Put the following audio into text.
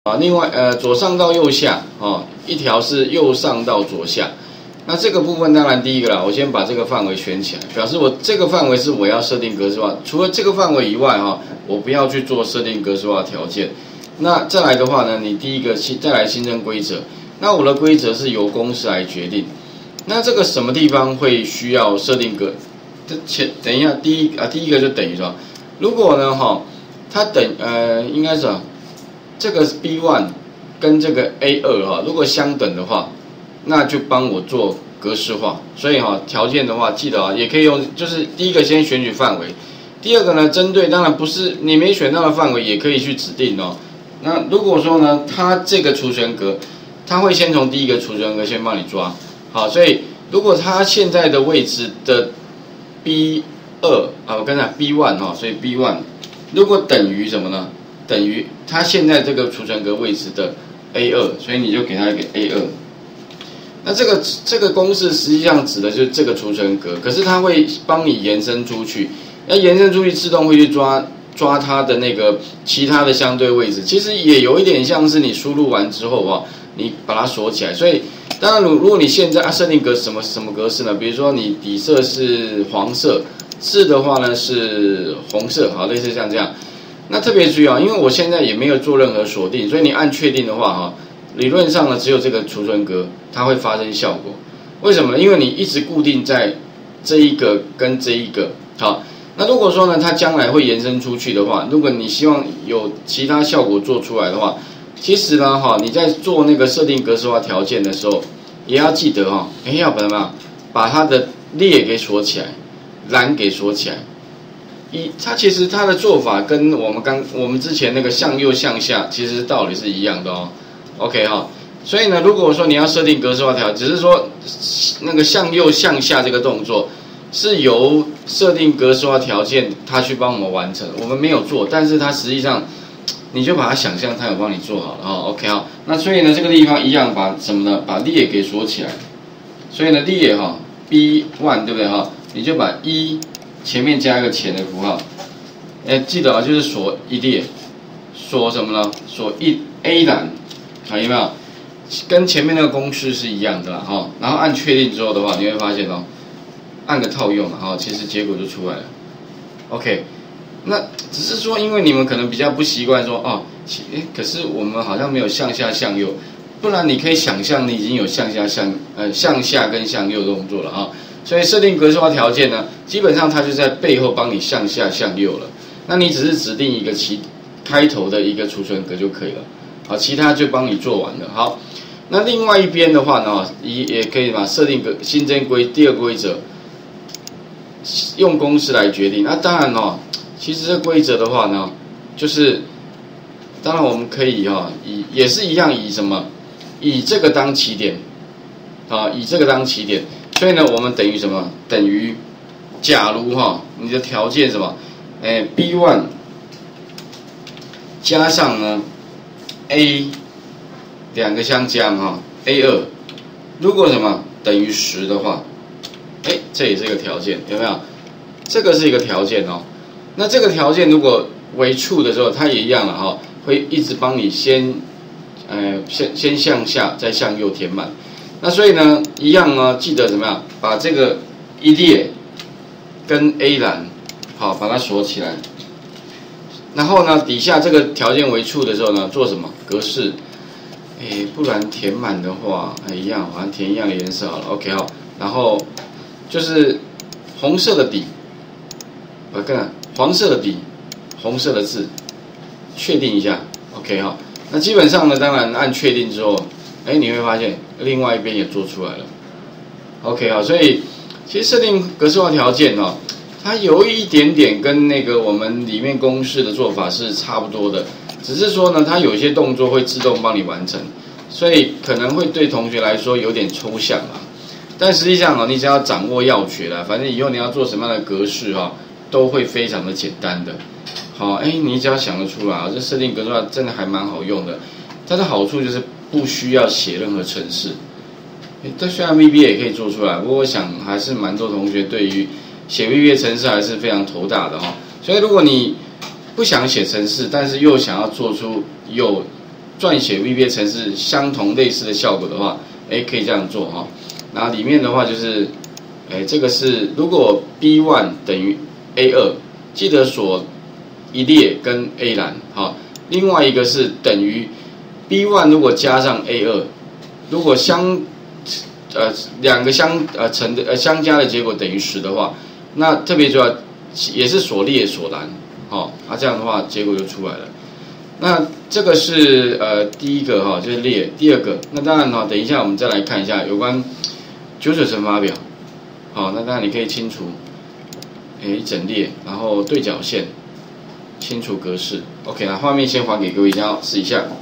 啊，另外左上到右下哦，一条是右上到左下。那这个部分当然第一个啦，我先把这个范围选起来，表示我这个范围是我要设定格式化。除了这个范围以外哈，我不要去做设定格式化条件。那再来的话呢，你第一个再来新增规则。那我的规则是由公式来决定。那这个什么地方会需要设定格？等一下，第一个就等于说，如果呢它应该是这个 B1 跟这个 A2 如果相等的话，那就帮我做格式化。所以条件的话，记得也可以用，就是第一个先选取范围，第二个呢，针对当然不是你没选到的范围，也可以去指定哦。那如果说呢，它这个储存格，它会先从第一个储存格先帮你抓，好，所以如果它现在的位置的 B2 我跟你讲 B1 所以 B1 如果等于什么呢？等于它现在这个储存格位置的 A2， 所以你就给它一个 A2。那这个公式实际上指的就是这个储存格，可是它会帮你延伸出去，要延伸出去自动会去抓它的那个其他的相对位置，其实也有一点像是你输入完之后你把它锁起来。所以当然如果你现在设定格什么格式呢？比如说你底色是黄色，字的话呢是红色，好，类似像这样。那特别注意因为我现在也没有做任何锁定，所以你按确定的话理论上呢只有这个储存格它会发生效果。为什么呢？因为你一直固定在这一个跟这一个。好，那如果说呢它将来会延伸出去的话，如果你希望有其他效果做出来的话，其实呢你在做那个设定格式化条件的时候，也要记得要把它的列给锁起来，栏给锁起来。它其实它的做法跟我们之前那个向右向下其实道理是一样的OK 所以呢，如果说你要设定格式化条件，只是说那个向右向下这个动作是由设定格式化条件它去帮我们完成，我们没有做，但是它实际上你就把它想象它有帮你做好了OK 那所以呢这个地方一样把什么呢？把列给锁起来。所以呢列B1 对不对你就把前面加一个前的符号，记得就是锁一列，锁什么呢？锁A 栏，有没有？跟前面那个公式是一样的啦然后按确定之后的话，你会发现按个套用其实结果就出来了。OK， 那只是说因为你们可能比较不习惯说可是我们好像没有向下向右，不然你可以想象你已经有向下跟向右动作了所以设定格式化条件呢，基本上它就在背后帮你向下向右了。那你只是指定一个开头的一个储存格就可以了，好，其他就帮你做完了。好，那另外一边的话呢，也可以设定新增第二个规则，用公式来决定。那当然其实这规则的话呢，就是当然我们可以也是一样以什么？以这个当起点以这个当起点。所以呢，我们等于什么？等于，假如你的条件什么？B1 加上呢 A 两个相加A2，如果什么等于10的话，这也是一个条件，有没有？这个是一个条件那这个条件如果为 true 的时候，它也一样了会一直帮你先向下再向右填满。那所以呢，一样记得怎么样？把这个一列跟 A 栏把它锁起来。然后呢，底下这个条件为 true 的时候呢，做什么？格式，不然填满的话，一样，好像填一样的颜色好了。OK 然后就是红色的底，黄色的底，红色的字，确定一下。OK 那基本上呢，当然按确定之后，你会发现另外一边也做出来了。OK 所以其实设定格式化条件它有一点点跟那个我们里面公式的做法是差不多的，只是说呢，它有一些动作会自动帮你完成，所以可能会对同学来说有点抽象但实际上你只要掌握要诀啦，反正以后你要做什么样的格式都会非常的简单的。你只要想得出来这设定格式化真的还蛮好用的。它的好处就是不需要写任何程式，但虽然 VBA 也可以做出来，不过我想还是蛮多同学对于写 VBA 程式还是非常头大的所以如果你不想写程式，但是又想要做出有撰写 VBA 程式相同类似的效果的话，可以这样做哈。然后里面的话就是，这个是如果 B1 等于 A2， 记得锁一列跟 A 栏哈。另外一个是等于 B1 如果加上 A2， 如果两个相加的结果等于10的话，那特别就要也是锁列锁栏，这样的话结果就出来了。那这个是第一个哈，就是列。第二个，那当然哈，等一下我们再来看一下有关九九乘法表。好，那当然你可以清除，一整列，然后对角线，清除格式。OK， 那画面先还给各位，先要试一下。